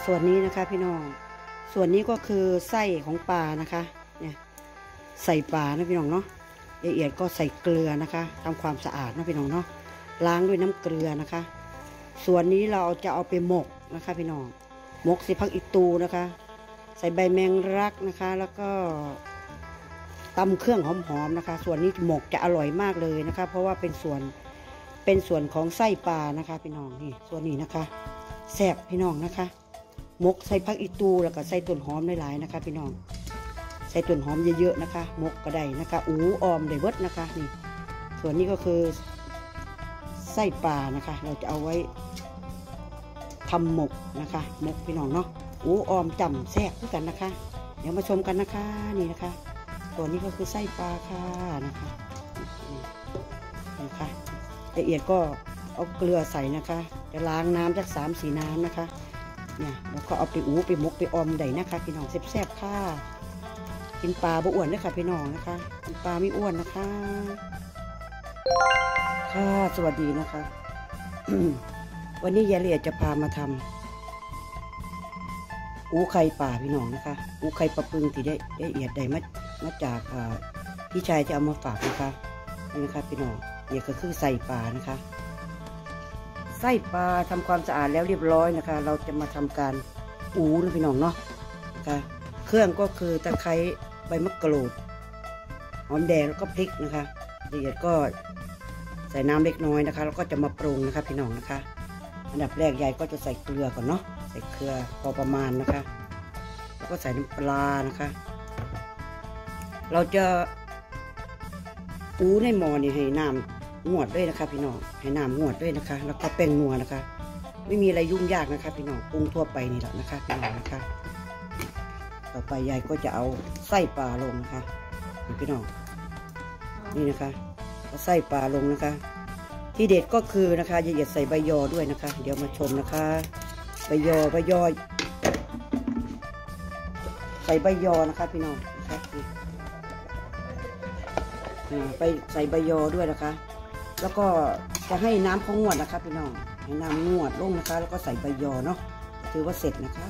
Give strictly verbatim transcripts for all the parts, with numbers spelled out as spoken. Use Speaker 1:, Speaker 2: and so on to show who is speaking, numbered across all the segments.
Speaker 1: ส่วนนี้นะคะพี่น้องส่วนนี้ก็คือไส้ของปลานะคะเนี่ยใส่ปลานะพี่น้องเนาะละเอียดก็ใส่เกลือนะคะทำความสะอาดนะพี่น้องเนาะล้างด้วยน้ำเกลือนะคะส่วนนี้เราจะเอาไปหมกนะคะพี่น้องหมกใส่ผักอีตูนะคะใส่ใบแมงลักนะคะแล้วก็ตำเครื่องหอมๆนะคะส่วนนี้หมกจะอร่อยมากเลยนะคะเพราะว่าเป็นส่วนเป็นส่วนของไส้ปลานะคะพี่น้องนี่ส่วนนี้นะคะแซ่บพี่น้องนะคะหมกใส่ผักอีตูแล้วก็ใส่ต้นหอมหลายๆนะคะพี่น้องใส่ต้นหอมเยอะๆนะคะหมกก็ได้นะคะอูออมได้เบิดนะคะนี่ส่วนนี้ก็คือไส้ปลานะคะเราจะเอาไว้ทำหมกนะคะหมกพี่น้องเนาะอูออมจำแซ่บด้วยกันนะคะเดี๋ยวมาชมกันนะคะนี่นะคะส่วนนี้ก็คือไส้ปลาค่ะนะคะนะคะละเอียดก็เอาเกลือใส่นะคะจะล้างน้ำจากสามสี่น้ำนะคะเนี่ยแล้วก็เอาไปอูไปหมกไปออมได้นะคะพี่น้องแซ่บๆค่ะกินปลาบ่อ้วนด้วยค่ะพี่น้องนะคะกินปลาไม่อ้วนนะคะค่ะสวัสดีนะคะ วันนี้ยายละเอียดจะพามาทำอูไข่ป่าพี่น้องนะคะอูไข่ปลาปึงที่ได้ละเอียดได้มามาจากพี่ชายจะเอามาฝากนะคะนี่นะคะพี่น้องเนี่ยก็คือใส่ปลานะคะไส้ปลาทำความสะอาดแล้วเรียบร้อยนะคะเราจะมาทำการอูนะพี่น้องเนาะนะคะเครื่องก็คือตะไคร้ใบมะกรูดหอมแดงแล้วก็พริกนะคะละเอียดก็ใส่น้ำเล็กน้อยนะคะแล้วก็จะมาปรุงนะคะพี่น้องนะคะอันดับแรกยายก็จะใส่เกลือก่อนเนาะใส่เกลือพอประมาณนะคะแล้วก็ใส่น้ำปลานะคะเราจะอูในหม้อนี่ให้น้ำงวดด้วยนะคะพี่น้องให้น้ำงวดด้วยนะคะแล้วก็แป้งนัวนะคะไม่มีอะไรยุ่งยากนะคะพี่น้องปรุงทั่วไปนี่แหละนะคะพี่น้องนะคะต่อไปยายก็จะเอาไส้ปลาลงนะคะพี่น้องนี่นะคะเอาไส้ปลาลงนะคะที่เด็ดก็คือนะคะอย่าใส่ใบยอด้วยนะคะเดี๋ยวมาชมนะคะใบยอใบยอใส่ใบยอนะคะพี่น้องนะคะไปใส่ใบยอด้วยนะคะแล้วก็จะให้น้ำเขางวดนะคะพี่น้องให้น้ำงวดลงนะคะแล้วก็ใส่ใบยอเนาะถือว่าเสร็จนะคะ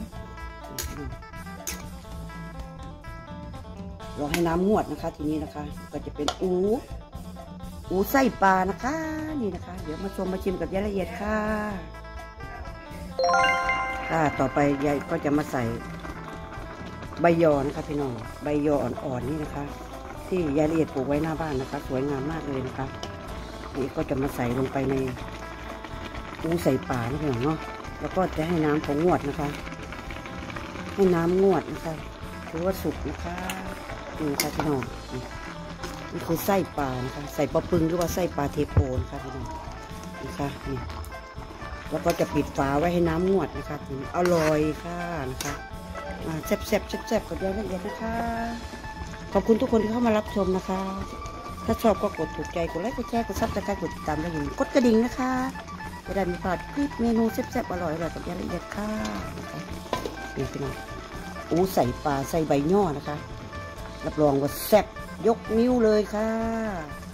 Speaker 1: เราให้น้ำงวดนะคะทีนี้นะคะก็จะเป็นอูอูไส้ปลานะคะนี่นะคะเดี๋ยวมาชมมาชิมกับยายละเอียดค่ะค่ะต่อไปยายก็จะมาใส่ใบยอนะคะพี่น้องใบยออ่อนๆนี่นะคะที่ยายละเอียดปลูกไว้หน้าบ้านนะคะสวยงามมากเลยนะคะนี่ก็จะมาใส่ลงไปในอูใส่ปลาพี่น้องเนาะแล้วก็จะให้น้ำของงวดนะคะให้น้ำงวดนะคะถือว่าสุกนะคะนี่ค่ะพี่น้องนี่คือไส้ปลานะคะใส่ปลาปึงหรือว่าไส้ปลาเทโพนะคะพี่น้องนะคะนี่แล้วก็จะปิดฝาไว้ให้น้ำงวดนะคะถึงอร่อยค่ะนะคะแซ่บแซ่บแซ่บกับยายละเอียดนะคะขอบคุณทุกคนที่เข้ามารับชมนะคะถ้าชอบก็กดถูกใจกดไลค์กดแชร์กดซับสไครต์กดติดตามและอย่าลืมกดกระดิ่งนะคะจะได้ไม่พลาดคลิปเมนูแซ่บๆอร่อยๆกับยายละเอียดค่ะนี่พี่น้องอูใส่ปลาใส่ใบย่อนะคะรับรองว่าแซ่บยกนิ้วเลยค่ะ